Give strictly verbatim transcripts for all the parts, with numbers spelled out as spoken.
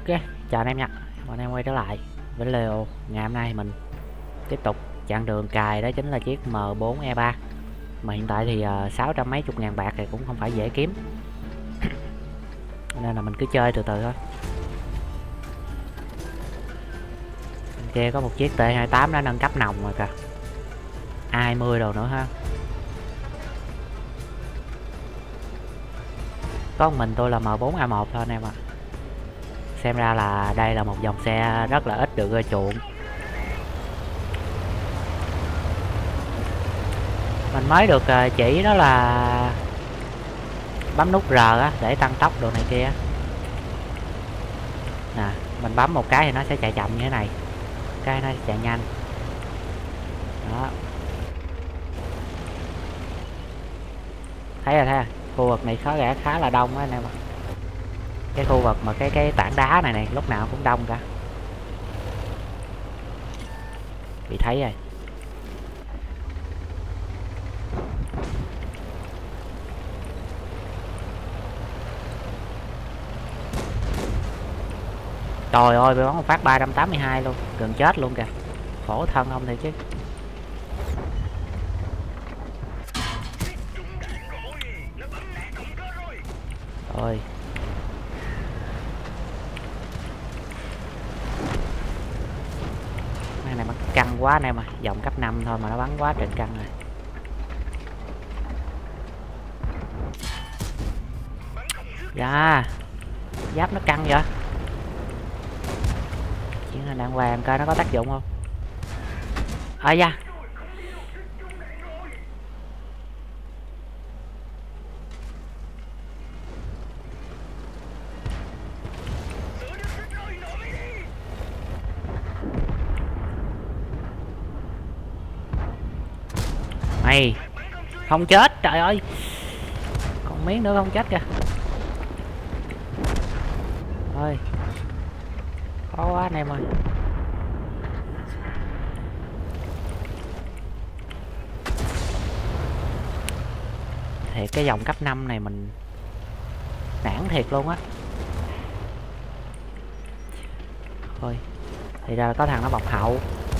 Ok, chào anh em nha. Bọn em quay trở lại với Leo. Ngày hôm nay mình tiếp tục chặng đường cài, đó chính là chiếc M bốn E ba. Mà hiện tại thì uh, sáu trăm mấy chục ngàn bạc thì cũng không phải dễ kiếm, nên là mình cứ chơi từ từ thôi. Bên kia có một chiếc T hai tám đã nâng cấp nòng rồi kìa, A hai mươi đồ nữa ha. Có một mình tôi là M bốn A một thôi anh em ạ. Xem ra là đây là một dòng xe rất là ít được ưa chuộng. Mình mới được chỉ đó là bấm nút R á để tăng tốc đồ này kia nè. Mình bấm một cái thì nó sẽ chạy chậm như thế này, cái nó chạy nhanh đó. Thấy rồi, thấy rồi. Khu vực này có vẻ khá là đông á anh em ạ. Cái khu vực mà cái cái tảng đá này này lúc nào cũng đông cả. Bị thấy rồi. Trời ơi, bị bắn một phát ba trăm tám mươi hai luôn, gần chết luôn kìa. Khổ thân ông thì chứ. Ôi. Cái này bắn căng quá anh em à, dòng cấp năm thôi mà nó bắn quá trời căng rồi. Dạ, giáp nó căng vậy. Chuyện là đàng hoàng coi nó có tác dụng không. À da. Mày không chết, trời ơi. Còn miếng nữa không chết kìa. Ôi, khó quá anh em ơi. Thiệt cái dòng cấp năm này mình nản thiệt luôn á. Thôi thì ra có thằng nó bọc hậu.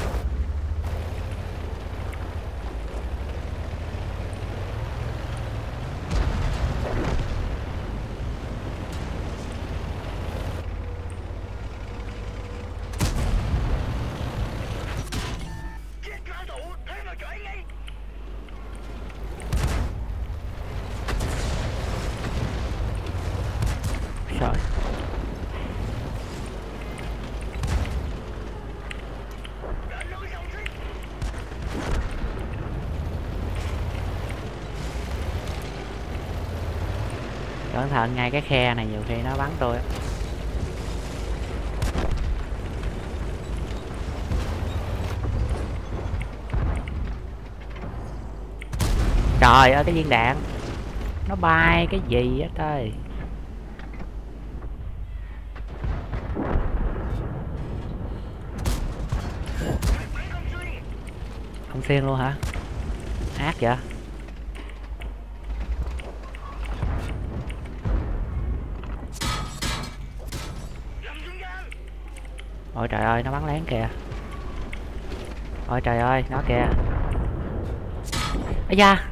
Trời. Cẩn thận ngay cái khe này, nhiều khi nó bắn tôi. Trời ơi, cái viên đạn nó bay cái gì á trời. Không xuyên luôn hả? Ác vậy. Ôi trời ơi, nó bắn lén kìa. Ôi trời ơi, nó kìa. Ây da,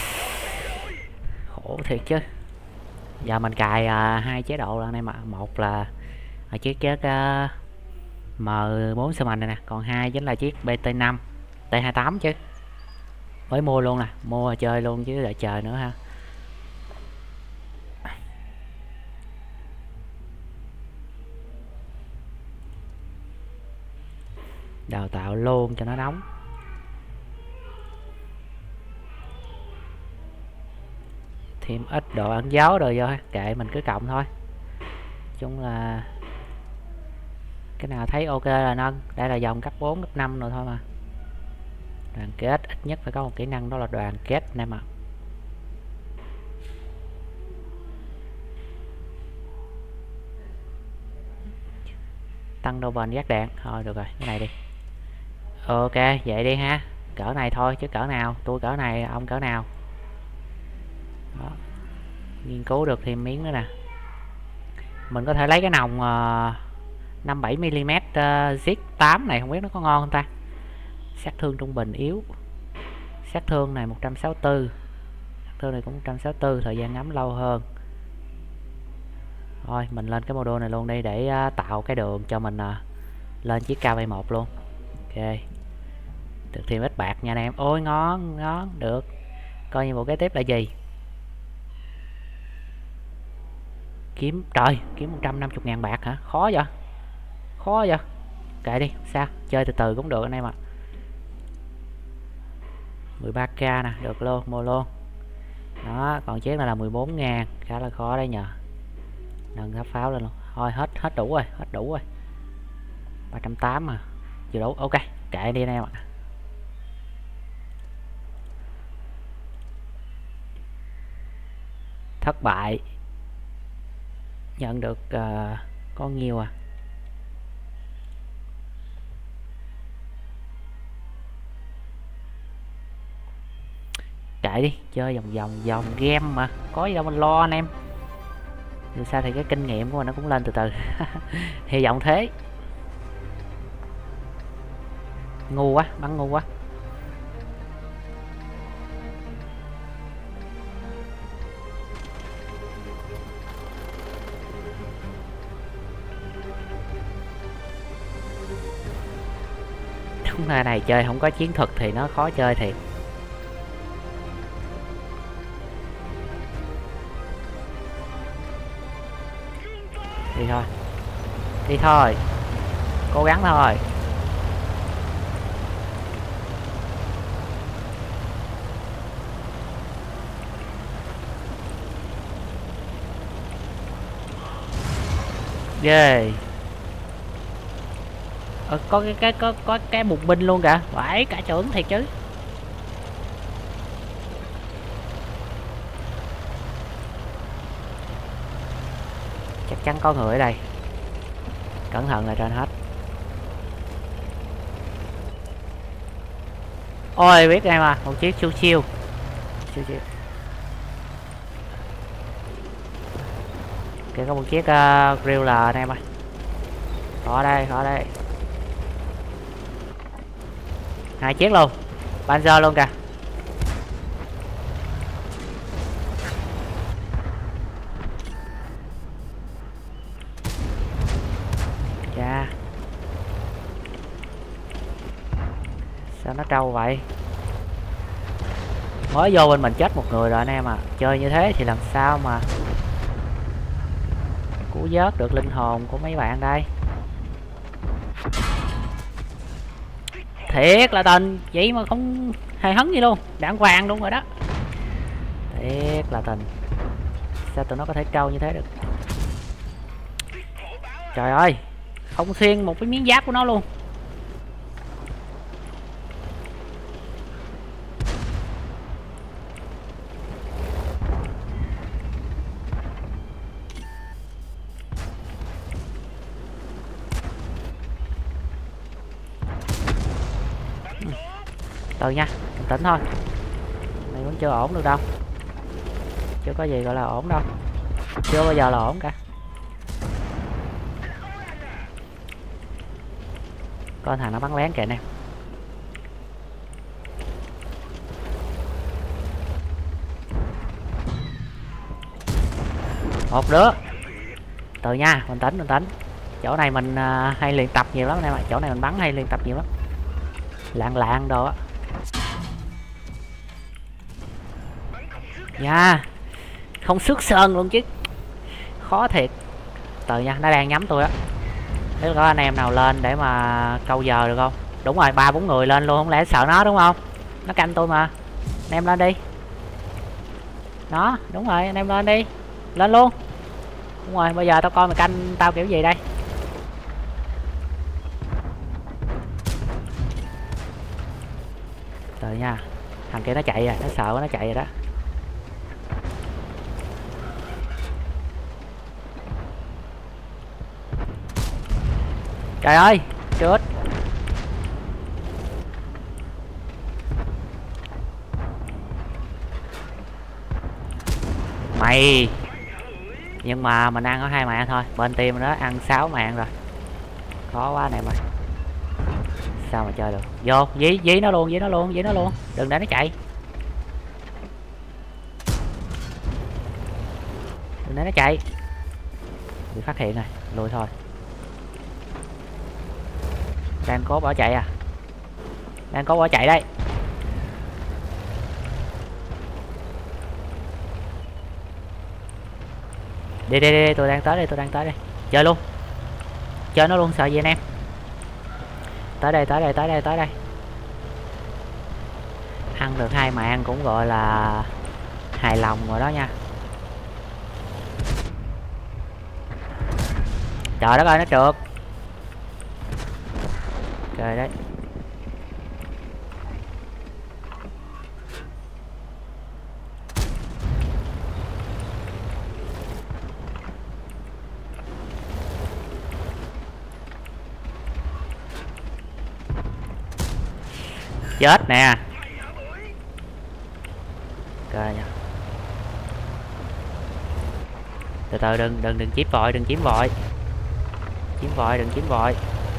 khổ thiệt chứ. Giờ mình cài uh, hai chế độ là anh em ạ. Một là ở chiếc chiếc uh, M bốn Sherman này nè, còn hai chính là chiếc B T năm T hai tám chứ. Mới mua luôn nè, mua chơi luôn chứ đợi chờ nữa ha. Đào tạo luôn cho nó nóng. Thêm ít độ ẩn dấu rồi vô, kệ mình cứ cộng thôi. Chung là cái nào thấy ok là nâng. Đây là dòng cấp bốn, cấp năm rồi thôi mà. Đoàn kết, ít nhất phải có một kỹ năng đó là đoàn kết anh em ạ. Tăng độ bền giác đạn. Thôi được rồi, cái này đi. Ok, vậy đi ha. Cỡ này thôi chứ cỡ nào. Tôi cỡ này, ông cỡ nào. Đó. Nghiên cứu được thêm miếng nữa nè. Mình có thể lấy cái nòng uh, năm bảy mi-li-mét uh, Z tám này không biết nó có ngon không ta. Sát thương trung bình yếu. Sát thương này một trăm sáu mươi tư. Sát thương này cũng một trăm sáu mươi tư, thời gian ngắm lâu hơn. Thôi mình lên cái module này luôn đi để uh, tạo cái đường cho mình uh, lên chiếc K bảy một luôn. Ok. Được thêm ít bạc nha anh em. Ôi ngon, ngon, được. Coi như bộ kế tiếp là gì? Kiếm, trời, kiếm một trăm năm mươi ngàn bạc hả? Khó vậy? Khó vậy? Kệ đi, sao? Chơi từ từ cũng được anh em ạ. mười ba k nè, được luôn, mua luôn. Đó, còn chiếc này là mười bốn ngàn, khá là khó đấy nhờ. Nâng tháp pháo lên luôn. Thôi hết hết đủ rồi, hết đủ rồi. ba trăm tám mươi mà. Chưa đủ, ok, kệ đi anh em ạ. Thất bại. Nhận được uh, có nhiều à. Kệ đi, chơi vòng vòng vòng game mà, có gì đâu mình lo anh em. Dù sao thì cái kinh nghiệm của mình nó cũng lên từ từ. Hy vọng thế. Ngu quá, bắn ngu quá. Đúng là này chơi không có chiến thuật thì nó khó chơi thiệt. Đi thôi. Đi thôi. Cố gắng thôi. Yeah. Ờ, có cái cái có có cái bùng binh luôn kìa. Phải cả trưởng thiệt chứ. Chắc chắn có người ở đây. Cẩn thận là trên hết. Ôi biết em à, một chiếc siêu siêu. Siêu siêu. Kìa có một chiếc uh, grill là anh em ơi. Có đây, có đây. Hai chiếc luôn. Panzer luôn kìa. Chà. Sao nó trâu vậy? Mới vô bên mình chết một người rồi anh em à. Chơi như thế thì làm sao mà cứu vớt được linh hồn của mấy bạn đây. Thiệt là tình. Vậy mà không hề hấn gì luôn. Đàng hoàng luôn rồi đó. Thiệt là tình. Sao tụi nó có thể trâu như thế được? Trời ơi. Không xuyên một cái miếng giáp của nó luôn. Từ nha, bình tĩnh thôi. Này vẫn chưa ổn được đâu. Chưa có gì gọi là ổn đâu. Chưa bao giờ là ổn cả. Con thằng nó bắn lén kìa nè. Một đứa. Từ nha, bình tĩnh, bình tĩnh. Chỗ này mình uh, hay luyện tập nhiều lắm anh em ạ. Chỗ này mình bắn hay luyện tập nhiều lắm. Lạng lạng đồ á. Nha. Yeah. Không xước sơn luôn chứ. Khó thiệt. Từ nha, nó đang nhắm tôi á. Nếu có anh em nào lên để mà câu giờ được không? Đúng rồi, ba bốn người lên luôn, không lẽ sợ nó đúng không? Nó canh tôi mà. Anh em lên đi. Đó, đúng rồi, anh em lên đi. Lên luôn. Đúng rồi, bây giờ tao coi mày canh tao kiểu gì đây. Từ nha. Thằng kia nó chạy rồi, nó sợ quá nó chạy rồi đó. Trời ơi, chết. Mày. Nhưng mà mình ăn có hai mạng thôi, bên team đó ăn sáu mạng rồi. Khó quá anh em ơi. Sao mà chơi được. Vô dí dí nó luôn, dí nó luôn, dí nó luôn, đừng để nó chạy, đừng để nó chạy. Bị phát hiện rồi, lùi thôi. Đang cố bỏ chạy à, đang cố bỏ chạy đây. Đi đi đi, tôi đang tới đây, tôi đang tới đây. Chơi luôn, chơi nó luôn, sợ gì anh em. Tới đây, tới đây, tới đây, tới đây. Ăn được hai mạng cũng gọi là hài lòng rồi đó nha. Trời đất ơi, nó trượt. Trời đấy. Chết nè. Coi nha. Từ từ, đừng đừng đừng chiếm vội, đừng chiếm vội. Chiếm vội, đừng chiếm vội.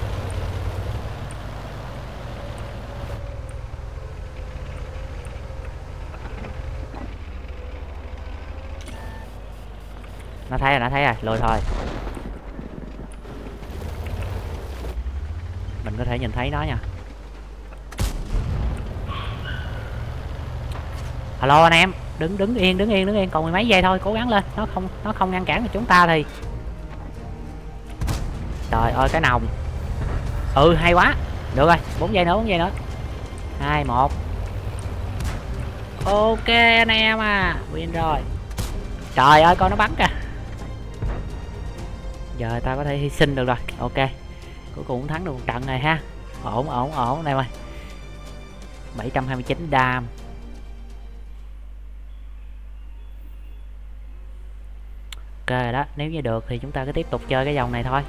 Nó thấy rồi, nó thấy rồi, lùi thôi. Mình có thể nhìn thấy nó nha. Alo anh em, đứng đứng yên, đứng yên, đứng yên, còn mười mấy giây thôi, cố gắng lên, nó không nó không ngăn cản được chúng ta thì. Trời ơi cái nòng. Ừ hay quá. Được rồi, bốn giây nữa, bốn giây nữa. hai một. Ok anh em à, win rồi. Trời ơi con nó bắn kìa. Giờ ta có thể hy sinh được rồi. Ok. Cuối cùng cũng thắng được một trận này ha. Ổn ổn ổn anh em ơi. bảy trăm hai mươi chín đam. Ok rồi đó, nếu như được thì chúng ta cứ tiếp tục chơi cái dòng này thôi.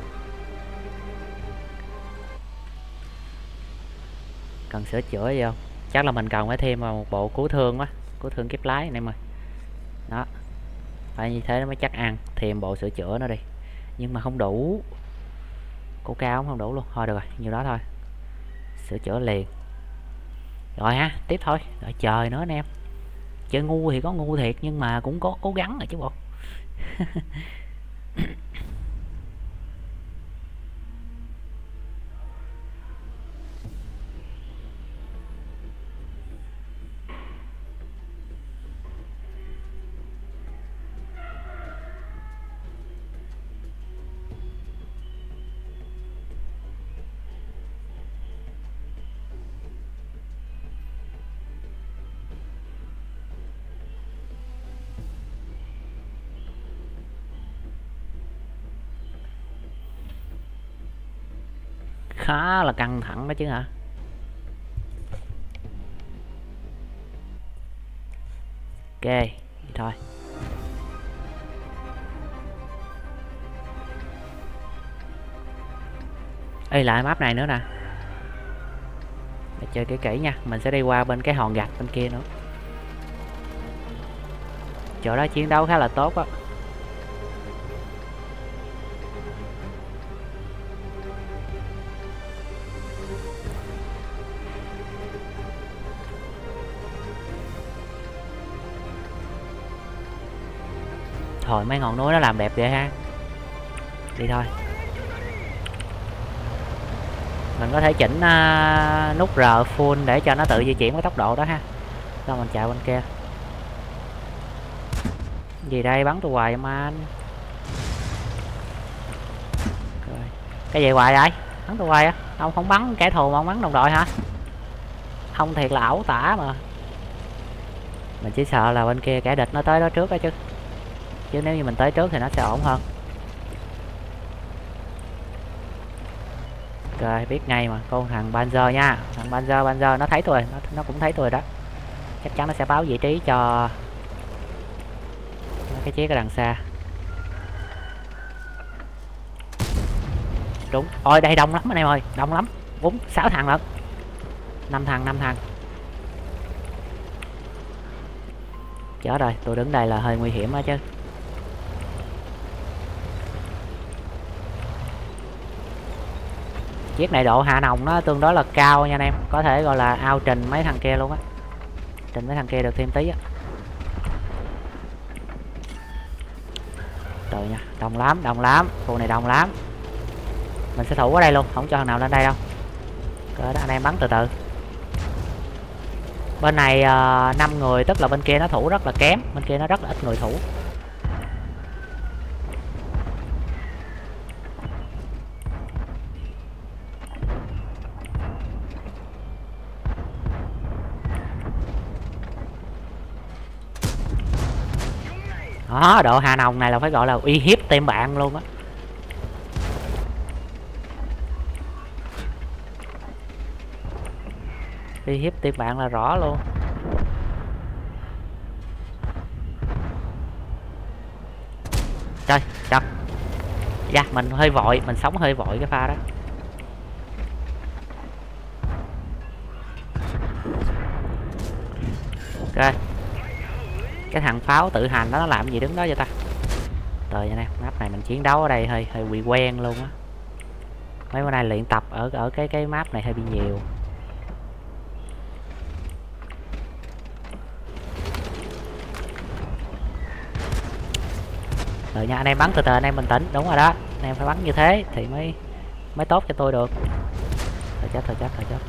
Cần sửa chữa gì không? Chắc là mình cần phải thêm vào một bộ cứu thương quá, cứu thương kiếp lái anh em ơi. Đó. Phải như thế nó mới chắc ăn, thêm bộ sửa chữa nó đi. Nhưng mà không đủ. Cô cao không đủ luôn. Thôi được rồi, nhiêu đó thôi. Sửa chữa liền. Rồi ha, tiếp thôi. Đợi trời nữa anh em. Chơi ngu thì có ngu thiệt nhưng mà cũng có cố gắng rồi chứ bộ. Khá là căng thẳng đó chứ hả. Ok vậy thôi. Ê lại map này nữa nè. Để chơi kỹ kỹ nha. Mình sẽ đi qua bên cái hòn gạch bên kia nữa. Chỗ đó chiến đấu khá là tốt á. Thôi mấy ngọn núi nó làm đẹp vậy ha. Đi thôi. Mình có thể chỉnh uh, nút R full để cho nó tự di chuyển với tốc độ đó ha. Rồi mình chạy bên kia. Gì đây, bắn tôi hoài mà anh. Rồi. Cái gì hoài vậy? Bắn tôi hoài á? Ông không bắn kẻ thù mà ông bắn đồng đội hả? Không thiệt là ẩu tả mà. Mình chỉ sợ là bên kia kẻ địch nó tới đó trước đó chứ. Chứ nếu như mình tới trước thì nó sẽ ổn hơn. Ok, biết ngay mà, con thằng Panzer nha. Thằng Panzer, Panzer nó thấy tôi, nó, nó cũng thấy tôi đó. Chắc chắn nó sẽ báo vị trí cho cái chiếc ở đằng xa. Đúng, ôi đây đông lắm anh em ơi, đông lắm. Bốn, sáu thằng lận. Năm thằng, năm thằng. Chết rồi, tôi đứng đây là hơi nguy hiểm á chứ. Chiếc này độ hạ nòng nó tương đối là cao nha anh em, có thể gọi là ao trình mấy thằng kia luôn á, trình mấy thằng kia được thêm tí á. Trời nha, đông lắm, đông lắm, khu này đông lắm. Mình sẽ thủ ở đây luôn, không cho thằng nào lên đây đâu. Cỡ đó anh em bắn từ từ. Bên này uh, năm người, tức là bên kia nó thủ rất là kém, bên kia nó rất là ít người thủ. Đó, độ hà nòng này là phải gọi là uy hiếp team bạn luôn á. Uy hiếp team bạn là rõ luôn. Trời, trời. Dạ, mình hơi vội, mình sống hơi vội cái pha đó. Ok. Cái thằng pháo tự hành đó nó làm gì đứng đó cho ta. Trời ơi nè, map này mình chiến đấu ở đây hơi hơi bị quen luôn á. Mấy bữa nay luyện tập ở ở cái cái map này hơi bị nhiều. Rồi nha, anh em bắn từ từ, anh em bình tĩnh, đúng rồi đó. Anh em phải bắn như thế thì mới mới tốt cho tôi được. Thôi chết, thôi chết, thôi chết.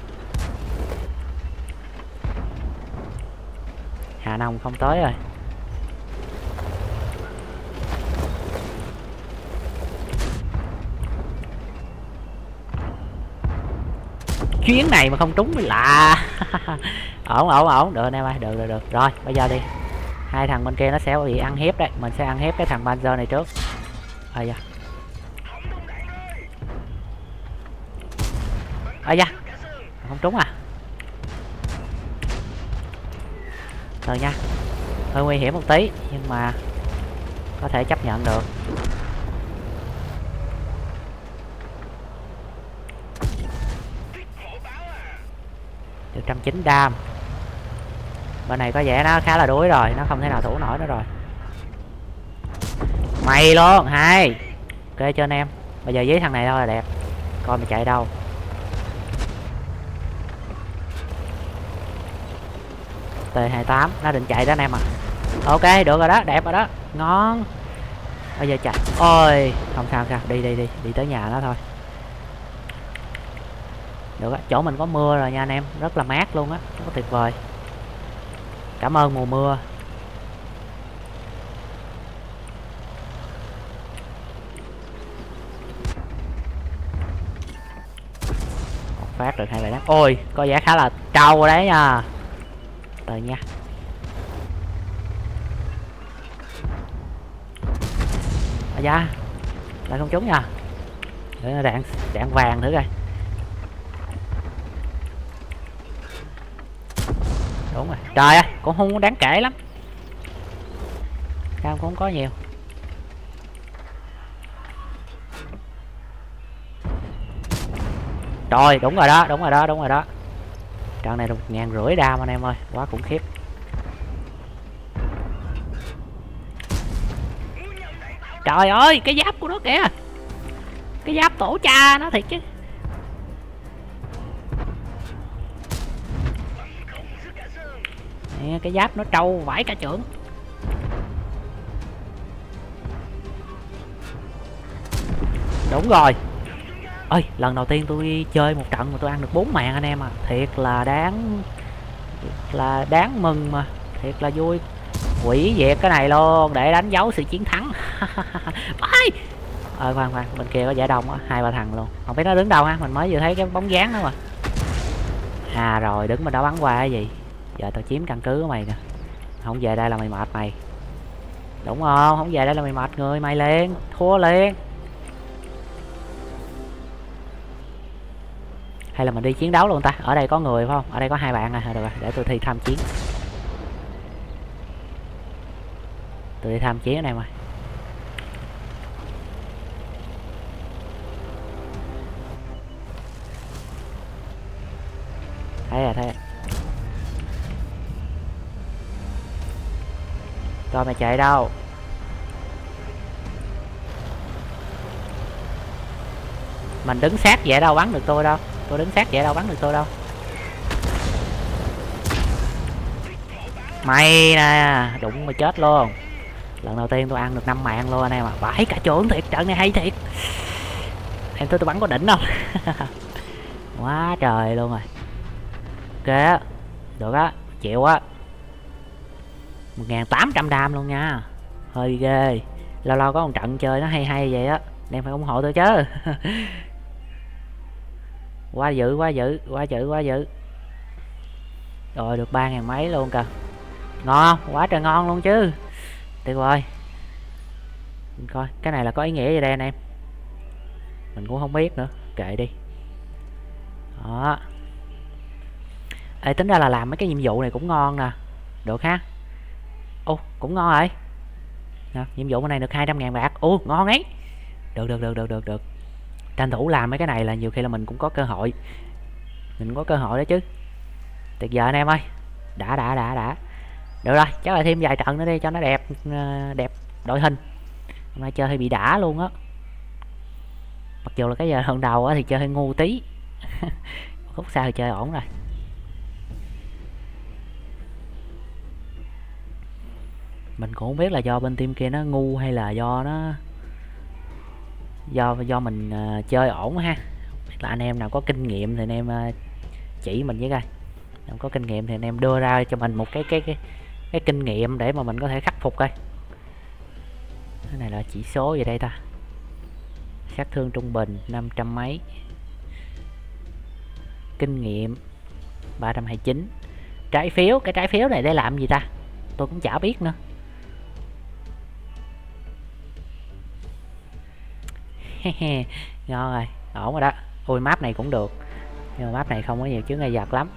Hà Nông không tới rồi. Chuyến này mà không trúng mới lạ. Ổn ổn ổn, được anh em ơi, được được được. Rồi, bây giờ đi. Hai thằng bên kia nó sẽ bị ăn hiếp đấy, mình sẽ ăn hiếp cái thằng Panzer này trước. Ây da. Ây da. Không trúng à? Rồi nha. Hơi nguy hiểm một tí nhưng mà có thể chấp nhận được. Được một trăm chín mươi đam. Bên này có vẻ nó khá là đuối rồi, nó không thể nào thủ nổi nữa rồi. Mày luôn, hai. Ok cho anh em. Bây giờ với thằng này thôi là đẹp. Coi mày chạy đâu. T hai mươi tám, nó định chạy đó anh em à. Ok, được rồi đó, đẹp rồi đó. Ngon. Bây giờ chạy. Ôi, không sao sao, đi đi đi, đi tới nhà nó thôi. Được á, chỗ mình có mưa rồi nha anh em, rất là mát luôn á, rất là tuyệt vời. Cảm ơn mùa mưa. Một phát được hai bài đá. Ôi, có vẻ khá là trâu đấy nha. Từ nha. À da, lại không trúng nha. Để đạn đạn vàng thử coi. Đúng rồi. Trời ơi, cũng không đáng kể lắm. Cam cũng không có nhiều. Rồi, đúng rồi đó, đúng rồi đó, đúng rồi đó. Trận này được một ngàn rưỡi đam anh em ơi, quá khủng khiếp. Trời ơi, cái giáp của nó kìa. Cái giáp tổ cha nó thiệt chứ. Nè, cái giáp nó trâu vãi cả trưởng. Đúng rồi. Ơi, lần đầu tiên tôi chơi một trận mà tôi ăn được bốn mạng anh em à. Thiệt là đáng là đáng mừng mà, thiệt là vui. Quỷ diệt cái này luôn để đánh dấu sự chiến thắng. Ơi. Ờ khoan khoan, bên kia có vẻ đông á, hai ba thằng luôn. Không biết nó đứng đâu ha, mình mới vừa thấy cái bóng dáng đó mà. À rồi, đứng bên đó bắn qua cái gì. Giờ tao chiếm căn cứ của mày nè. Không về đây là mày mệt mày. Đúng không? Không về đây là mày mệt người, mày liền, thua liền. Hay là mình đi chiến đấu luôn ta? Ở đây có người phải không? Ở đây có hai bạn à, được rồi, để tôi thi tham chiến. Tôi đi tham chiến ở đây mà. Thấy à, thấy à. Coi mày chạy đâu. Mình đứng sát vậy đâu bắn được tôi đâu. Tôi đứng sát vậy đâu bắn được tôi đâu. Mày nè, đụng mà chết luôn. Lần đầu tiên tôi ăn được năm mạng luôn anh em ạ. Vãi cả trưởng thiệt, trận này hay thiệt. Em tôi tôi bắn có đỉnh không? Quá trời luôn rồi. Ok á. Được á, chịu á. một nghìn tám trăm đam luôn nha. Hơi ghê. Lâu lâu có một trận chơi nó hay hay vậy á, em phải ủng hộ tôi chứ. Quá dữ, quá dữ, quá dữ, quá dữ. Rồi được ba ngàn mấy luôn kìa. Ngon không? Quá trời ngon luôn chứ. Tuyệt vời. Mình coi cái này là có ý nghĩa gì đây anh em. Mình cũng không biết nữa, kệ đi. Đó. Ê, tính ra là làm mấy cái nhiệm vụ này cũng ngon nè. Được ha. Ô, cũng ngon rồi. Nè, nhiệm vụ bên này được hai trăm ngàn bạc. Ô, ngon ấy. Được, được, được, được, được, được. Tranh thủ làm mấy cái này là nhiều khi là mình cũng có cơ hội. Mình cũng có cơ hội đó chứ. Tuyệt vời anh em ơi. Đã, đã, đã, đã. Được rồi, chắc là thêm vài trận nữa đi cho nó đẹp đẹp đội hình. Hôm nay chơi hơi bị đã luôn á. Mặc dù là cái giờ lần đầu á thì chơi hơi ngu tí. Khúc sau thì chơi ổn rồi. Mình cũng không biết là do bên team kia nó ngu hay là do nó do do mình uh, chơi ổn ha. Là anh em nào có kinh nghiệm thì anh em uh, chỉ mình với coi. Không có kinh nghiệm thì anh em đưa ra cho mình một cái cái cái cái kinh nghiệm để mà mình có thể khắc phục coi. Cái này là chỉ số gì đây ta? Sát thương trung bình năm trăm mấy. Kinh nghiệm ba trăm hai mươi chín. Trái phiếu, cái trái phiếu này để làm gì ta? Tôi cũng chả biết nữa. Ngon rồi, ổn rồi đó. Ui map này cũng được. Nhưng mà map này không có nhiều chướng ngại vật lắm.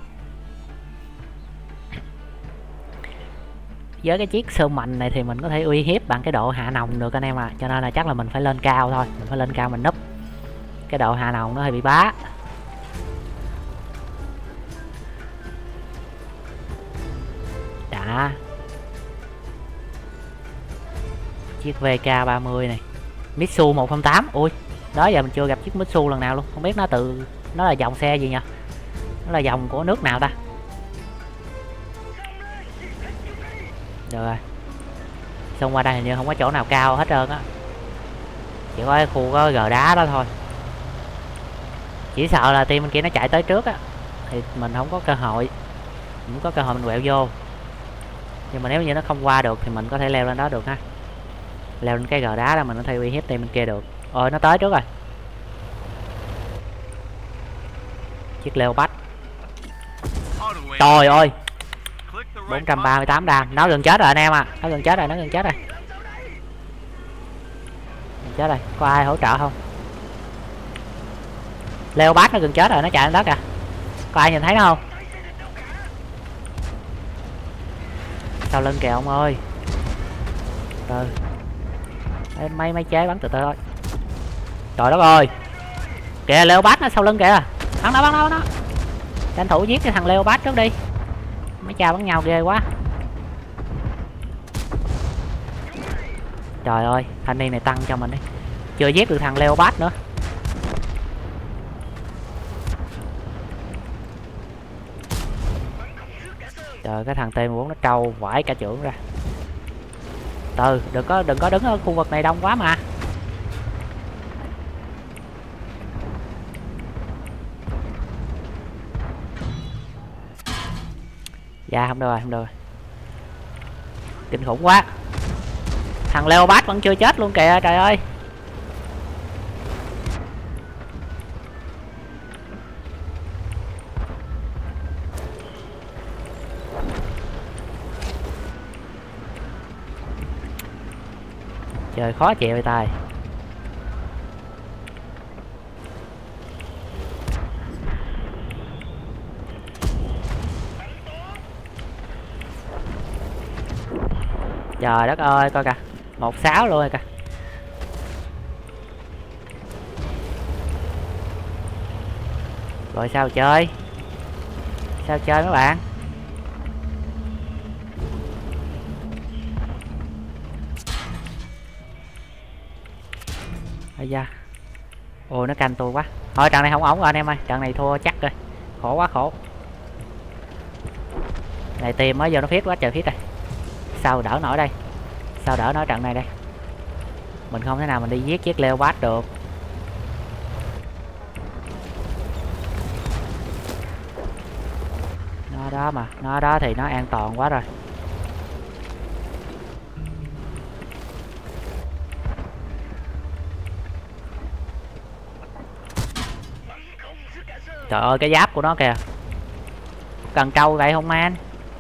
Với cái chiếc sơ mạnh này thì mình có thể uy hiếp bằng cái độ hạ nòng được anh em ạ. À. Cho nên là chắc là mình phải lên cao thôi. Mình phải lên cao mình núp. Cái độ hạ nòng nó hơi bị bá. Đã. Chiếc vê ca ba mươi này. Mitsu một không tám. Ui, đó giờ mình chưa gặp chiếc Mitsu lần nào luôn. Không biết nó từ nó là dòng xe gì nhỉ? Nó là dòng của nước nào ta? Được rồi. Xông qua đây hình như không có chỗ nào cao hết trơn á. Chỉ có cái khu có gờ đá đó thôi. Chỉ sợ là team bên kia nó chạy tới trước á thì mình không có cơ hội. Mình không có cơ hội mình quẹo vô. Nhưng mà nếu như nó không qua được thì mình có thể leo lên đó được ha. Leo lên cái gờ đá đó mình có thể uy hiếp team bên kia được. Ôi nó tới trước rồi. Chiếc leo bắt. Trời ơi, bốn trăm ba mươi tám đam. Nó gần chết rồi anh em à. Nó gần chết rồi, nó gần chết rồi. Gần chết rồi. Có ai hỗ trợ không? Leo bắt nó gần chết rồi, nó chạy lên đó kìa. Có ai nhìn thấy nó không? Sau lưng kìa ông ơi. Từ mấy mấy chế bắn từ từ thôi. Trời đất ơi. Kìa leo bắt nó sau lưng kìa. Bắn nó, bắn nó, bắn nó. Tranh thủ giết cái thằng leo bắt trước đi. Mấy cha bắn nhau ghê quá. Trời ơi, thanh niên này tăng cho mình đi. Chưa giết được thằng Leopard nữa. Trời, cái thằng T mười bốn nó trâu vãi cả trưởng ra. Từ, đừng có đừng có đứng ở khu vực này đông quá mà. Dạ không được rồi, không được rồi. Kinh khủng quá. Thằng Leopard vẫn chưa chết luôn kìa, trời ơi. Trời khó chịu vậy tài. Trời đất ơi, coi kìa. một sáu luôn rồi kìa. Rồi sao chơi? Sao chơi mấy bạn? Ây da. Ôi nó canh tôi quá. Thôi trận này không ổn rồi anh em ơi, trận này thua chắc rồi. Khổ quá khổ. Này tìm mới vô nó phít quá trời phít rồi. Sao đỡ nổi đây? Sao đỡ nổi trận này đây? Mình không thể nào mình đi giết chiếc Leopard được. Nó đó mà, nó đó thì nó an toàn quá rồi. Trời ơi cái giáp của nó kìa. Cần trâu vậy không man?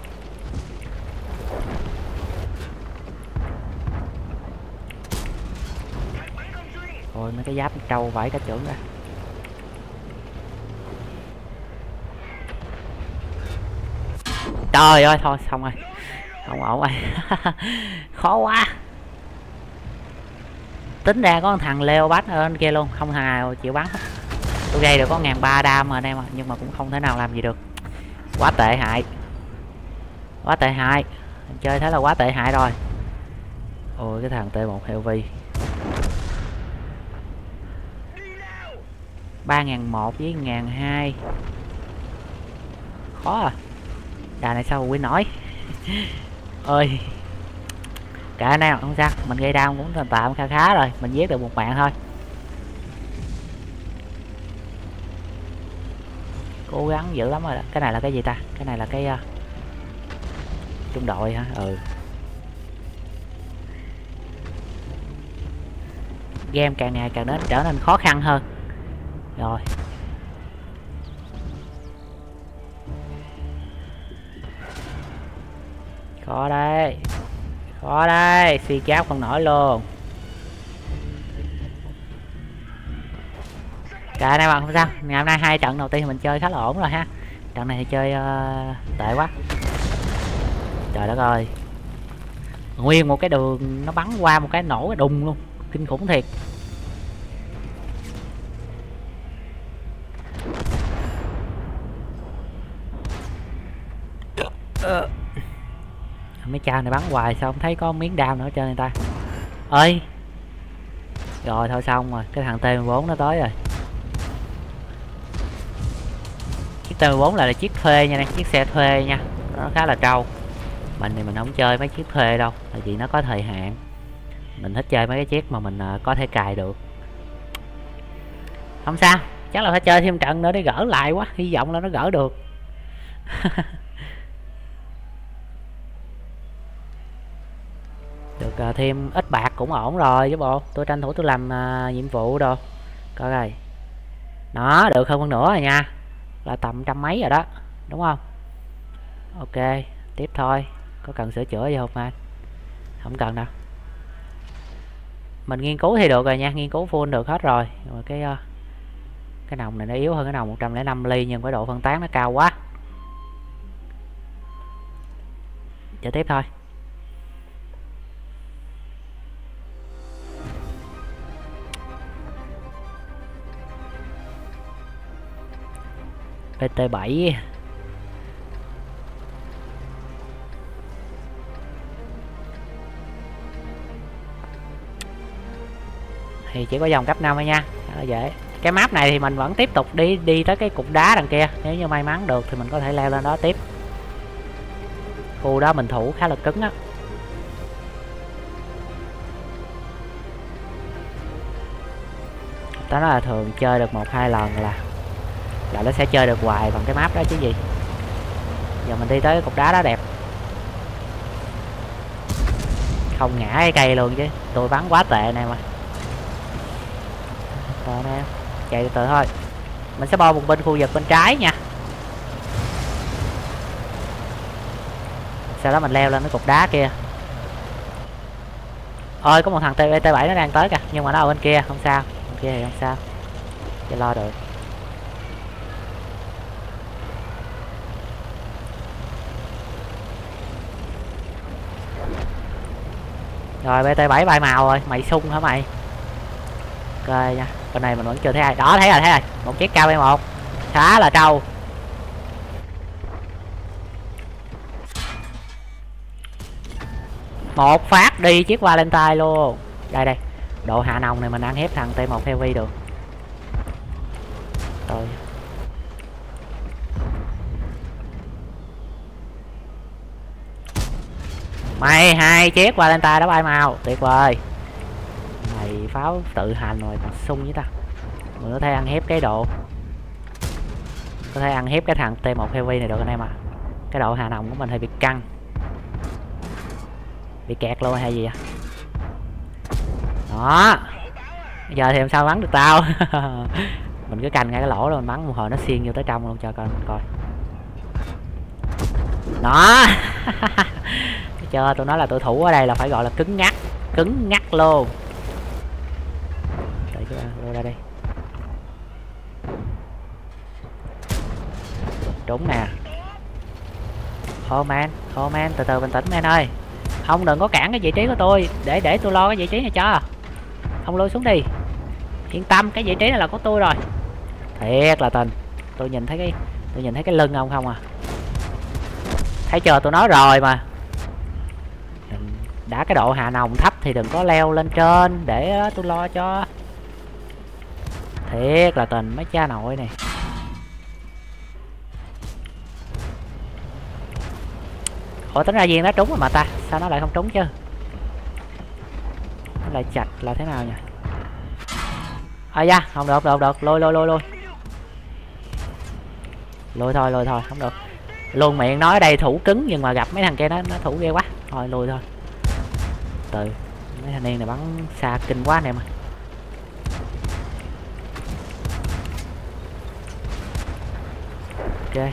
Ôi mấy cái giáp trâu vãi cả trưởng ra. Trời ơi thôi xong rồi. Không ổn rồi. Khó quá. Tính ra có thằng Leopard ở bên kia luôn, không thằng nào chịu bắn hết. Tôi gây được có ngàn ba đam mà anh em ạ, nhưng mà cũng không thể nào làm gì được. Quá tệ hại. Quá tệ hại. Chơi thế là quá tệ hại rồi. Ôi cái thằng T một Heavy ba ngàn một với ngàn hai. Khó à. Đà này sao mà win nổi. Ơi. Cả nào không sao, mình gây đau cũng tạm tạm khá khá rồi, mình giết được một bạn thôi. Cố gắng dữ lắm rồi đó. Cái này là cái gì ta? Cái này là cái uh, trung đội hả? Ừ. Game càng ngày càng đến trở nên khó khăn hơn. Rồi. Khó đây. Khó đây, suy cháp không nổi luôn. Cả này bạn không sao. Ngày hôm nay hai trận đầu tiên thì mình chơi khá là ổn rồi ha. Trận này thì chơi uh, tệ quá. Trời đất ơi. Nguyên một cái đường nó bắn qua một cái nổ cái đùng luôn. Kinh khủng thiệt. Ờ. Mấy cha này bắn hoài sao không thấy có miếng đao nữa trên người ta. Ơi. Rồi thôi xong rồi, cái thằng T mười bốn nó tới rồi. Chiếc T mười bốn là, là chiếc thuê nha, chiếc xe thuê nha. Nó khá là trâu. Mình thì mình không chơi mấy chiếc thuê đâu, tại vì nó có thời hạn. Mình thích chơi mấy cái chiếc mà mình uh, có thể cài được. Không sao, chắc là phải chơi thêm trận nữa để gỡ lại quá, hy vọng là nó gỡ được. Được uh, thêm ít bạc cũng ổn rồi chứ bộ. Tôi tranh thủ tôi làm uh, nhiệm vụ đồ. Coi coi. Nó được hơn phân nửa rồi nha. Là tầm trăm mấy rồi đó, đúng không? Ok, tiếp thôi. Có cần sửa chữa gì không anh? Không cần đâu. Mình nghiên cứu thì được rồi nha, nghiên cứu full được hết rồi. Rồi cái uh, cái nòng này nó yếu hơn cái nòng một trăm lẻ năm ly, nhưng cái độ phân tán nó cao quá. Chơi tiếp thôi. pê tê bảy. Thì chỉ có dòng cấp năm thôi nha, rất là dễ. Cái map này thì mình vẫn tiếp tục đi đi tới cái cục đá đằng kia, nếu như may mắn được thì mình có thể leo lên đó tiếp. Khu đó mình thủ khá là cứng á. Đó là thường chơi được một hai lần là là nó sẽ chơi được hoài bằng cái map đó chứ gì. Giờ mình đi tới cái cục đá đó đẹp. Không ngã cái cây luôn chứ, tôi bắn quá tệ này mà. Rồi nè, chạy từ từ thôi. Mình sẽ bo một bên khu vực bên trái nha. Sau đó mình leo lên cái cục đá kia. Ôi có một thằng T bảy nó đang tới kìa, nhưng mà nó ở bên kia, không sao. Bên kia thì không sao, chỉ lo được. Rồi bê tê bảy bay màu rồi, mày sung hả mày? Ok nha, bên này mình vẫn chưa thấy ai. Đó thấy rồi, thấy rồi, một chiếc K B một khá là trâu. Một phát đi chiếc Valentine luôn. Đây đây, độ hạ nòng này mình ăn hiếp thằng T một Heavy được. tôi. Mày hai chiếc qua lên ta đã bay màu tuyệt vời. Mày pháo tự hành rồi còn sung với ta. Mình có thể ăn hiếp cái độ, có thể ăn hiếp cái thằng T một Heavy này được anh em ạ. À. Cái độ hà nòng của mình hơi bị căng, bị kẹt luôn hay gì vậy đó. Giờ thì làm sao bắn được tao. Mình cứ canh ngay cái lỗ rồi mình bắn một hồi nó xiên vô tới trong luôn cho coi coi đó. Chưa, tôi nói là tôi thủ ở đây là phải gọi là cứng ngắc, cứng ngắc luôn. Đợi cho lôi ra đi. Trúng nè. Oh man, oh man, từ từ bình tĩnh man ơi. Ông đừng có cản cái vị trí của tôi, để để tôi lo cái vị trí này cho. Ông lôi xuống đi. Yên tâm, cái vị trí này là của tôi rồi. Thiệt là tình. Tôi nhìn thấy cái tôi nhìn thấy cái lưng ông không à. Thấy chưa, tôi nói rồi mà. Đã cái độ hạ nòng thấp thì đừng có leo lên trên để tôi lo cho. Thiệt là tình mấy cha nội này. Ủa tính ra viên nó trúng rồi mà ta, sao nó lại không trúng chứ? Nó lại chặt là thế nào nhỉ? À da, không được, không được, không được, lôi lôi lôi lôi. Lôi thôi, lôi thôi, không được. Luôn miệng nói ở đây thủ cứng nhưng mà gặp mấy thằng kia nó nó thủ ghê quá. Thôi lùi thôi. Từ mấy thanh niên này bắn xa kinh quá anh em ơi. Ok.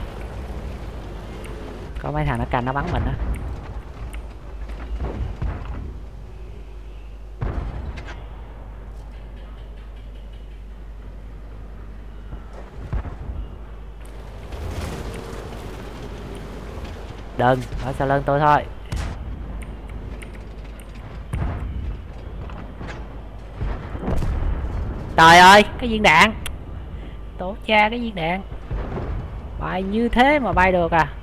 Có mấy thằng nó canh nó bắn mình á. Đừng, ở sau lưng tôi thôi. Trời ơi, cái viên đạn. Tổ cha cái viên đạn. Bay như thế mà bay được à?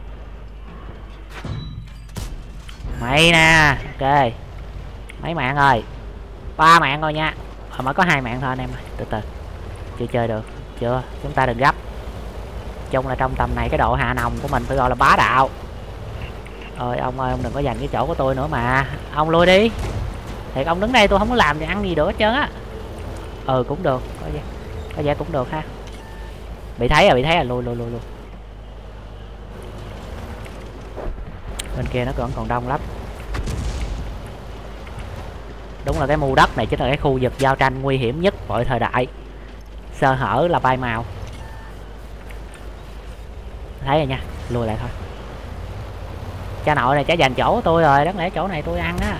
Mày nè, ok. Mấy mạng rồi? Ba mạng rồi nha. Ờ, mới có hai mạng thôi anh em ơi, từ từ. Chưa chơi được, chưa, chúng ta đừng gấp. Chung là trong tầm này cái độ hạ nòng của mình phải gọi là bá đạo. Ơi ông ơi, ông đừng có giành cái chỗ của tôi nữa mà. Ông lui đi. Thiệt ông đứng đây tôi không có làm thì ăn gì được hết trơn á. Ừ cũng được, có vẻ, có vẻ cũng được ha. Bị thấy à, bị thấy à, lui lui lui lui. Bên kia nó còn còn đông lắm. Đúng là cái mu đất này chính là cái khu vực giao tranh nguy hiểm nhất mọi thời đại. Sơ hở là bay màu. Thấy rồi nha, lùi lại thôi. Cha nội này chả dành chỗ của tôi rồi, đáng lẽ chỗ này tôi ăn á.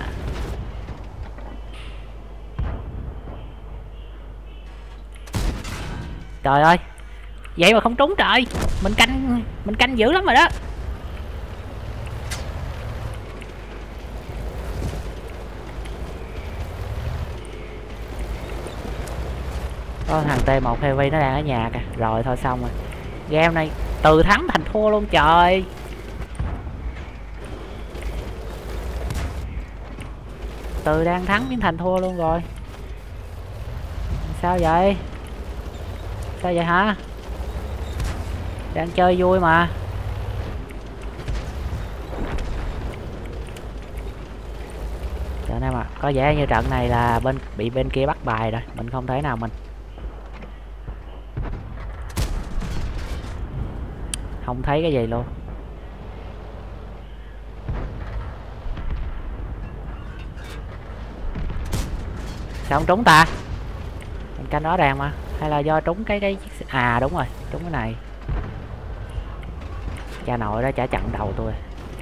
Trời ơi, vậy mà không trúng trời. Mình canh mình canh dữ lắm rồi đó. Có thằng T một Heavy nó đang ở nhà kìa. Rồi thôi xong rồi. Game này từ thắng thành thua luôn trời. Từ đang thắng biến thành thua luôn rồi. Sao vậy? Sao vậy hả? Đang chơi vui mà. Trời em à, có vẻ như trận này là bên bị bên kia bắt bài rồi, mình không thể nào mình không thấy cái gì luôn. Sao không trúng ta? Mình canh rõ ràng mà. Hay là do trúng cái cái à đúng rồi, trúng cái này. Cha nội đó chả chặn đầu tôi.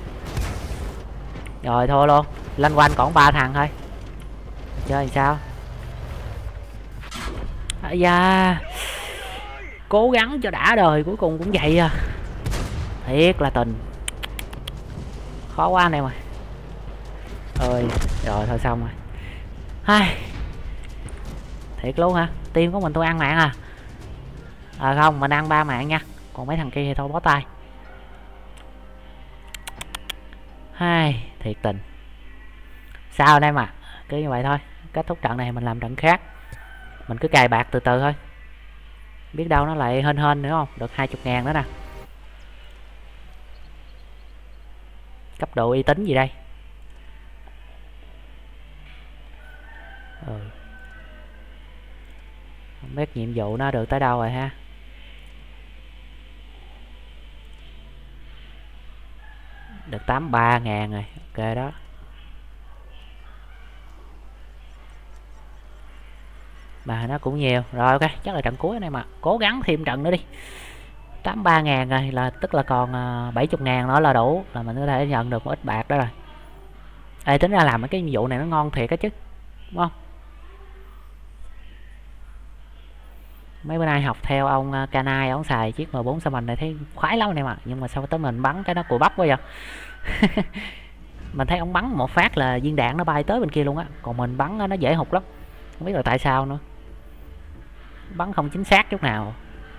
Rồi thôi luôn, lên quanh còn ba thằng thôi. Chơi làm sao? À da, cố gắng cho đã đời cuối cùng cũng vậy à. Thiệt là tình. Khó quá anh em ơi. Ơi, rồi thôi xong rồi. Hai. Thiệt luôn hả? Team của mình tôi ăn mạng à? À không, mình ăn ba mạng nha. Còn mấy thằng kia thì thôi bó tay. Hai, thiệt tình. Sao anh em à? Cứ như vậy thôi. Kết thúc trận này mình làm trận khác. Mình cứ cài bạc từ từ thôi. Biết đâu nó lại hên hên nữa không, được hai mươi ngàn nữa nè. Cấp độ uy tín gì đây? Ừ. Không biết nhiệm vụ nó được tới đâu rồi ha. Được tám mươi ba ngàn rồi, ok đó. Mà nó cũng nhiều. Rồi ok, chắc là trận cuối này mà. Cố gắng thêm trận nữa đi. tám mươi ba ngàn rồi, là tức là còn bảy mươi ngàn nữa là đủ. Là mình có thể nhận được một ít bạc đó rồi. Ê, tính ra làm cái nhiệm vụ này nó ngon thiệt á chứ. Đúng không? Mấy bữa nay học theo ông Kanai, ông xài chiếc M bốn Summon này thấy khoái lắm này mà. Nhưng mà sao tới mình bắn cái nó cùi bắp quá vậy. Mình thấy ông bắn một phát là viên đạn nó bay tới bên kia luôn á. Còn mình bắn nó dễ hụt lắm. Không biết là tại sao nữa. Bắn không chính xác chút nào.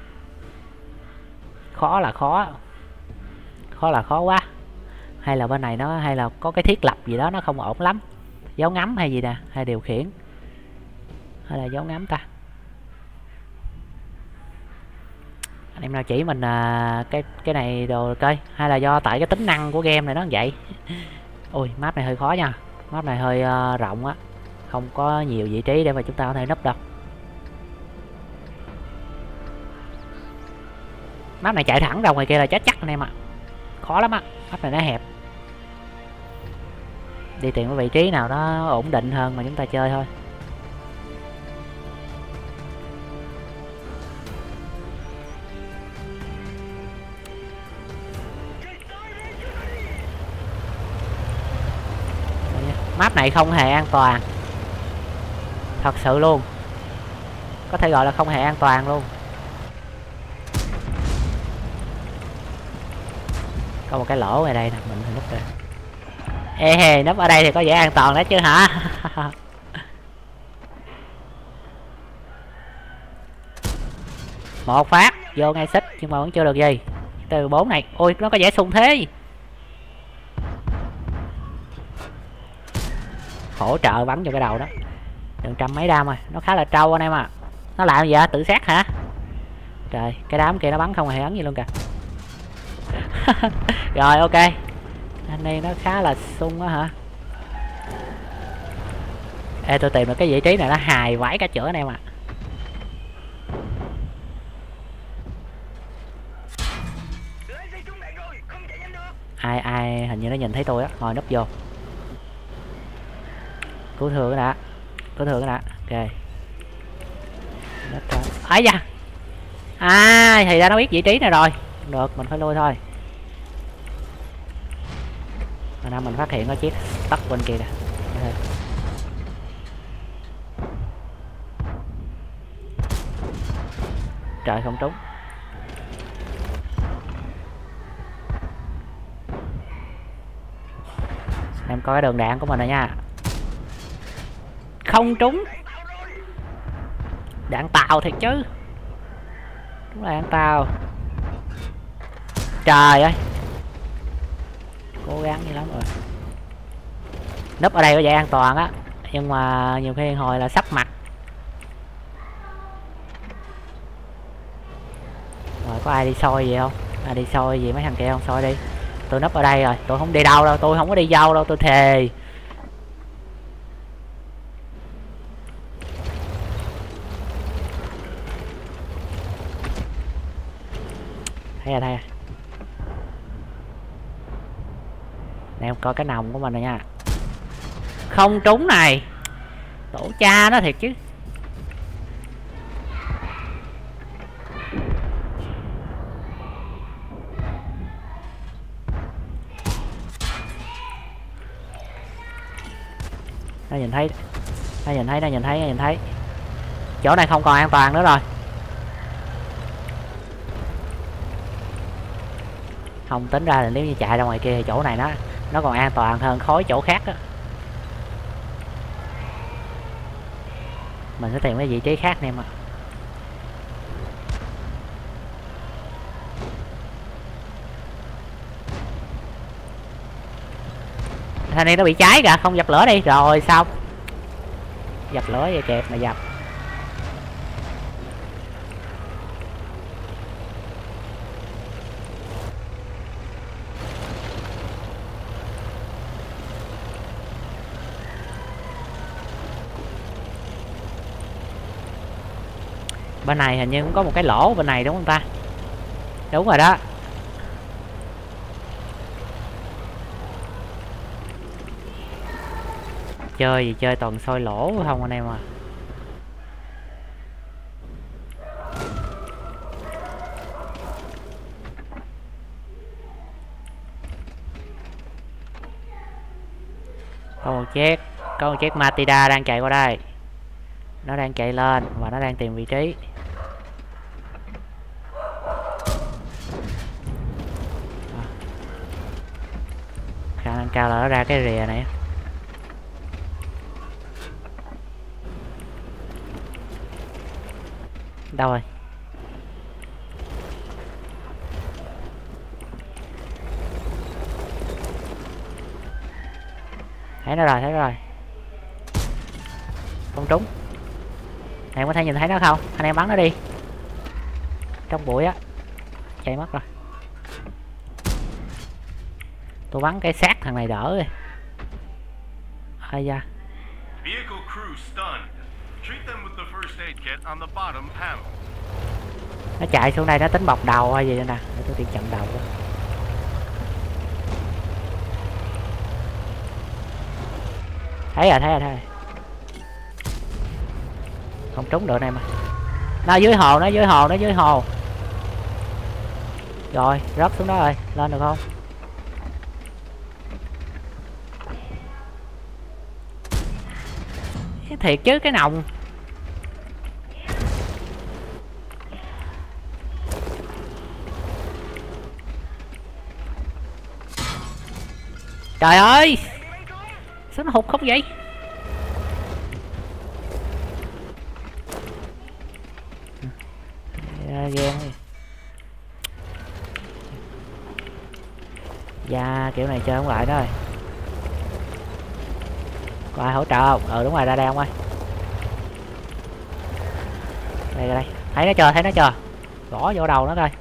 Khó là khó. Khó là khó quá. Hay là bên này nó hay là có cái thiết lập gì đó nó không ổn lắm. Dấu ngắm hay gì nè, hay điều khiển. Hay là dấu ngắm ta. Anh em nào chỉ mình à, cái cái này đồ coi, hay là do tại cái tính năng của game này nó như vậy. Ôi, map này hơi khó nha. Map này hơi uh, rộng á. Không có nhiều vị trí để mà chúng ta có thể núp đâu. Map này chạy thẳng ra ngoài kia là chết chắc anh em ạ. À. Khó lắm á. Map này nó hẹp. Đi tìm cái vị trí nào nó ổn định hơn mà chúng ta chơi thôi. Map này không hề an toàn. Thật sự luôn. Có thể gọi là không hề an toàn luôn. Có một cái lỗ ở đây nè, mình núp rồi. Ê hề, núp ở đây thì có vẻ an toàn đó chứ hả? Một phát vô ngay xích nhưng mà vẫn chưa được gì. Từ bốn này, ôi nó có vẻ sung thế. Hỗ trợ bắn vô cái đầu đó. Đừng trăm mấy đam rồi, nó khá là trâu anh em à. Nó làm gì vậy? Tự sát hả? Trời, cái đám kia nó bắn không hề ấn gì luôn kìa. Rồi ok. Anh đây nó khá là sung á hả? Ê, tôi tìm được cái vị trí này nó hài vãi cả chữa anh em ạ. À. Ai ai hình như nó nhìn thấy tôi á, ngồi núp vô. Cứu thương đã. Cứu thương đã. Ok. Ấy da. À thì ra nó biết vị trí này rồi. Được, mình phải lui thôi. Hồi nào mình phát hiện có chiếc tắt bên kia kìa. Trời không trúng. Em coi cái đường đạn của mình rồi nha. Không trúng. Đạn tàu thiệt chứ. Đúng là đạn tàu. Trời ơi. Cố gắng như lắm rồi. Núp ở đây có vẻ an toàn á. Nhưng mà nhiều khi hồi là sắp mặt. Rồi có ai đi soi gì không? Ai đi soi gì mấy thằng kia không? Soi đi. Tôi núp ở đây rồi. Tôi không đi đâu đâu. Tôi không có đi dâu đâu. Tôi thề. Thấy rồi, thấy rồi. Nè em coi cái nòng của mình rồi nha. Không trúng này. Tổ cha nó thiệt chứ. Nó nhìn thấy. Nó nhìn thấy, nó nhìn thấy, nó nhìn thấy. Chỗ này không còn an toàn nữa rồi. Không, tính ra là nếu như chạy ra ngoài kia thì chỗ này nó nó còn an toàn hơn khối chỗ khác á. Mình sẽ tìm cái vị trí khác nè em ạ. Thằng này nó bị cháy kìa, không dập lửa đi. Rồi xong. Dập lửa vậy kẹp mà dập. Bên này hình như cũng có một cái lỗ bên này đúng không ta? Đúng rồi đó. Chơi gì chơi toàn soi lỗ không anh em à. Có một chiếc Có một chiếc Matida đang chạy qua đây. Nó đang chạy lên và nó đang tìm vị trí. Khả năng cao là nó ra cái rìa này. Đâu rồi? Thấy nó rồi, thấy nó rồi. Không trúng. Em có thể nhìn thấy nó không? Anh em bắn nó đi. Trong bụi á. Chạy mất rồi. Tôi bắn cái xác thằng này đỡ rồi. Ai da. Nó chạy xuống đây nó tính bọc đầu hay gì đây nè. Để tôi tìm chặn đầu đó. Thấy rồi, thấy rồi, thấy rồi. Không trúng được này mà. Nó dưới hồ, nó dưới hồ, nó dưới hồ. Rồi, rớt xuống đó rồi. Lên được không? Thiệt chứ cái nòng. Trời ơi. Sao nó hụt không vậy? Ghen dạ kiểu này chơi không lại đó rồi. Có ai hỗ trợ không? Ừ đúng rồi, ra đây không ơi. Đây ra đây. Thấy nó chờ, thấy nó chờ. Gõ vô đầu nó coi.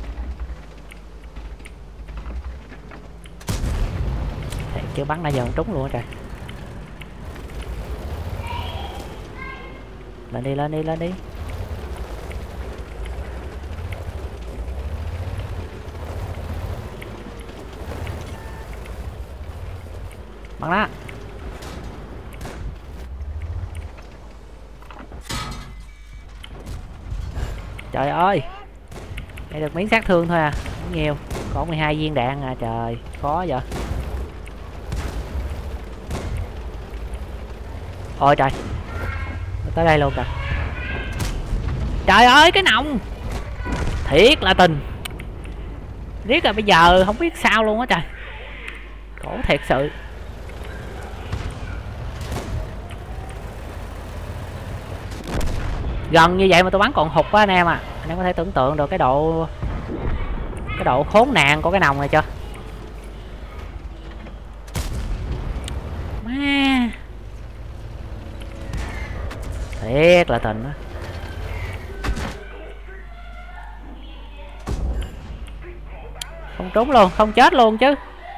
Chưa bắn nãy giờ trúng luôn á trời. Lên đi, lên đi, lên đi. Bắn đó. Trời ơi. Đây được miếng sát thương thôi à. Không nhiều. Có mười hai viên đạn à. Trời, khó vậy. Ôi trời. Nó tới đây luôn kìa. Trời ơi cái nòng. Thiệt là tình. Riết là bây giờ không biết sao luôn á trời. Khổ thiệt sự. Gần như vậy mà tôi bắn còn hụt quá anh em à. Anh em có thể tưởng tượng được cái độ Cái độ khốn nạn của cái nòng này chưa. Má. Thiệt là tình á. Không trúng luôn, không chết luôn chứ.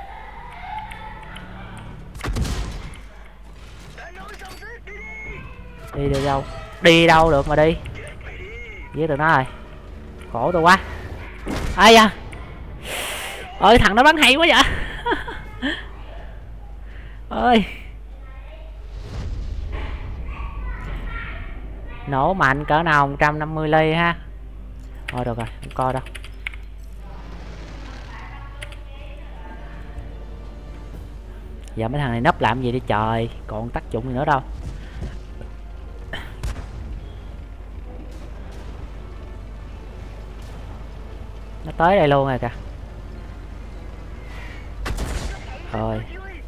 Đi được đâu? Đi đâu được mà đi. Giết được nó rồi. Khổ tôi quá. Ai da. Ơi thằng nó bắn hay quá vậy. Ơi. Nổ mạnh cỡ nào một trăm năm mươi ly ha. Thôi được rồi, không coi đâu. Giờ mấy thằng này nấp làm gì đi trời. Còn tác dụng gì nữa đâu. Nó tới đây luôn rồi kìa. Rồi.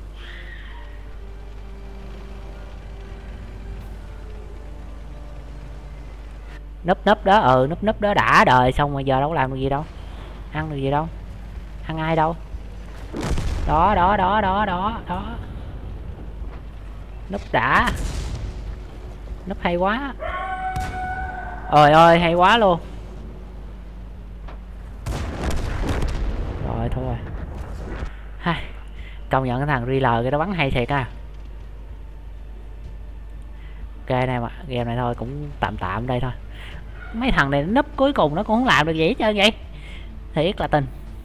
Núp núp đó, ừ núp núp đó đã đời xong rồi giờ đâu có làm được gì đâu. Ăn được gì đâu. Ăn ai đâu. Đó đó đó đó đó đó. Núp đã. Núp hay quá. Ôi ơi hay quá luôn. Rồi thôi rồi. Hai. Công nhận cái thằng Real cái đó bắn hay thiệt à. Ok này mà game này thôi cũng tạm tạm đây thôi. mấy thằng này núp cuối cùng nó cũng không làm được gì hết trơn vậy, thiệt là tình.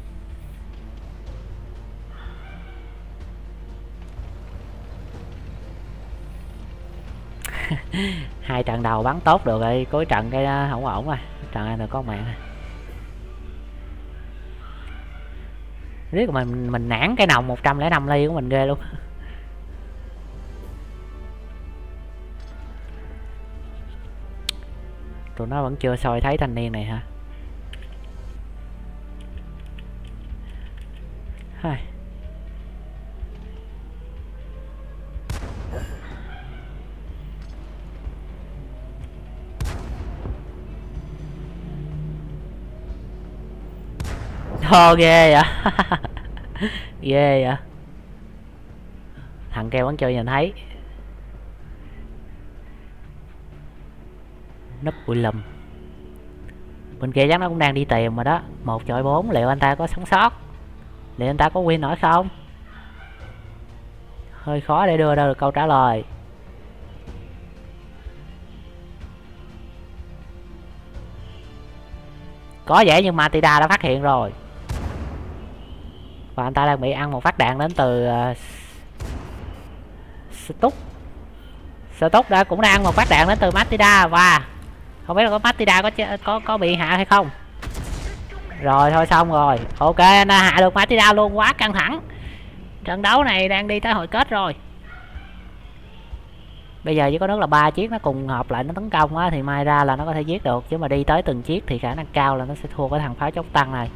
Hai trận đầu bắn tốt được rồi, cuối trận cái không ổn rồi, trận này là có mạng rồi. Riết mình mình nản cái nòng một trăm lẻ năm ly của mình ghê luôn. Tụi nó vẫn chưa soi thấy thanh niên này hả? Hai. Thô ghê vậy. Ghê vậy. Thằng kia vẫn chưa nhìn thấy. Núp bụi lùm. Bên kia chắc nó cũng đang đi tìm mà đó. Một chọi bốn, liệu anh ta có sống sót, liệu anh ta có win nổi không? Hơi khó để đưa ra được câu trả lời. Có vẻ như Matida đã phát hiện rồi, và anh ta đang bị ăn một phát đạn đến từ uh, Stuck. Stuck đã cũng đang ăn một phát đạn đến từ Matida, và không biết là có Matida có có có bị hạ hay không. Rồi thôi xong rồi, ok, anh đã hạ được Matida luôn, quá căng thẳng. Trận đấu này đang đi tới hồi kết rồi. Bây giờ chỉ có nước là ba chiếc nó cùng hợp lại nó tấn công á, thì may ra là nó có thể giết được, chứ mà đi tới từng chiếc thì khả năng cao là nó sẽ thua cái thằng pháo chốc tăng này.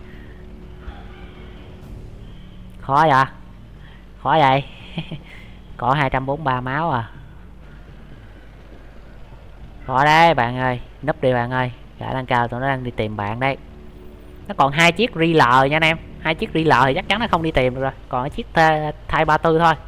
Khó vậy, khó vậy. Có hai trăm bốn mươi ba máu à. Khó đấy bạn ơi, núp đi bạn ơi, khả năng cao tụi nó đang đi tìm bạn đấy. Nó còn hai chiếc Real nha anh em, hai chiếc Real thì chắc chắn nó không đi tìm được rồi, còn cái chiếc Thai ba tư thôi.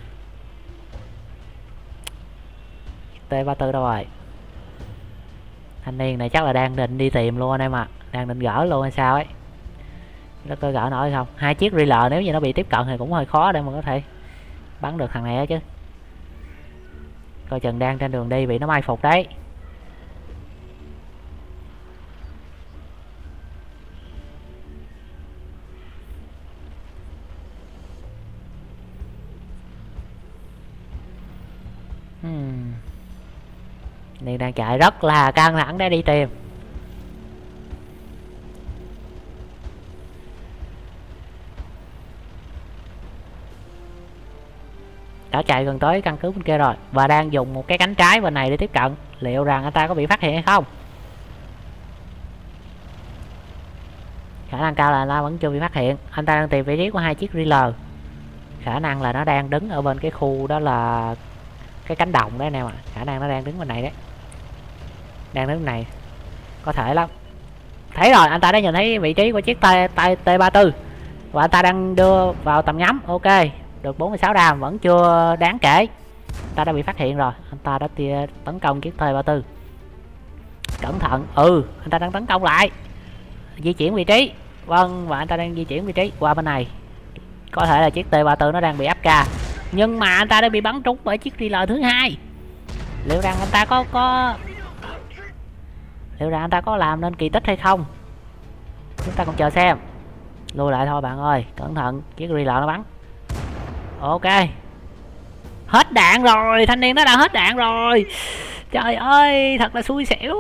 T ba tư đâu rồi? Thanh niên này chắc là đang định đi tìm luôn anh em ạ, à. Đang định gỡ luôn hay sao ấy. Nó có gỡ nổi không? Hai chiếc Real nếu như nó bị tiếp cận thì cũng hơi khó để mà có thể bắn được thằng này đó chứ. Coi chừng đang trên đường đi bị nó mai phục đấy. Hmm. Này đang chạy rất là căng thẳng để đi tìm. Đã chạy gần tới căn cứ bên kia rồi, và đang dùng một cái cánh trái bên này để tiếp cận. Liệu rằng anh ta có bị phát hiện hay không? Khả năng cao là anh ta vẫn chưa bị phát hiện. Anh ta đang tìm vị trí của hai chiếc Real. Khả năng là nó đang đứng ở bên cái khu đó là cái cánh đồng đấy anh em ạ. Khả năng nó đang đứng bên này đấy, đang đứng này, có thể lắm. Thấy rồi, anh ta đã nhìn thấy vị trí của chiếc T ba tư và anh ta đang đưa vào tầm ngắm. Ok, được bốn mươi sáu đam, vẫn chưa đáng kể. Anh ta đã bị phát hiện rồi, anh ta đã tia tấn công chiếc T ba tư. Cẩn thận. Ừ, anh ta đang tấn công lại, di chuyển vị trí. Vâng, và anh ta đang di chuyển vị trí qua bên này. Có thể là chiếc T ba tư nó đang bị ép ca, nhưng mà anh ta đã bị bắn trúng bởi chiếc Real thứ hai. Liệu rằng anh ta có có liệu rằng anh ta có làm nên kỳ tích hay không? Chúng ta cùng chờ xem. Lùi lại thôi bạn ơi, cẩn thận, chiếc Real nó bắn. Ok, hết đạn rồi, thanh niên nó đã hết đạn rồi. Trời ơi, thật là xui xẻo.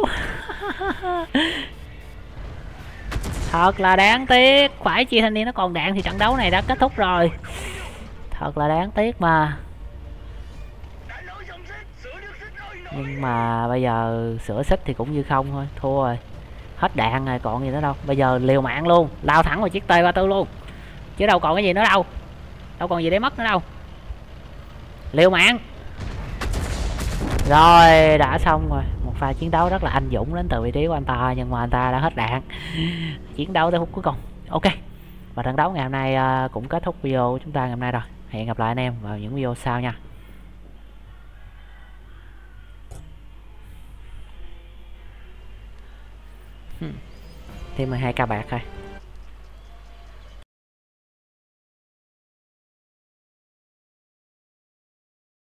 Thật là đáng tiếc, phải chi thanh niên nó còn đạn thì trận đấu này đã kết thúc rồi. Thật là đáng tiếc mà. Nhưng mà bây giờ sửa xích thì cũng như không thôi, thua rồi. Hết đạn rồi còn gì nữa đâu. Bây giờ liều mạng luôn, lao thẳng vào chiếc T ba tư luôn, chứ đâu còn cái gì nữa đâu. Đâu còn gì để mất nữa đâu. Liều mạng. Rồi, đã xong rồi. Một pha chiến đấu rất là anh dũng đến từ vị trí của anh ta, nhưng mà anh ta đã hết đạn. Chiến đấu tới phút cuối cùng. Ok, và trận đấu ngày hôm nay cũng kết thúc video của chúng ta ngày hôm nay rồi. Hẹn gặp lại anh em vào những video sau nha. Thêm mười hai k bạc thôi.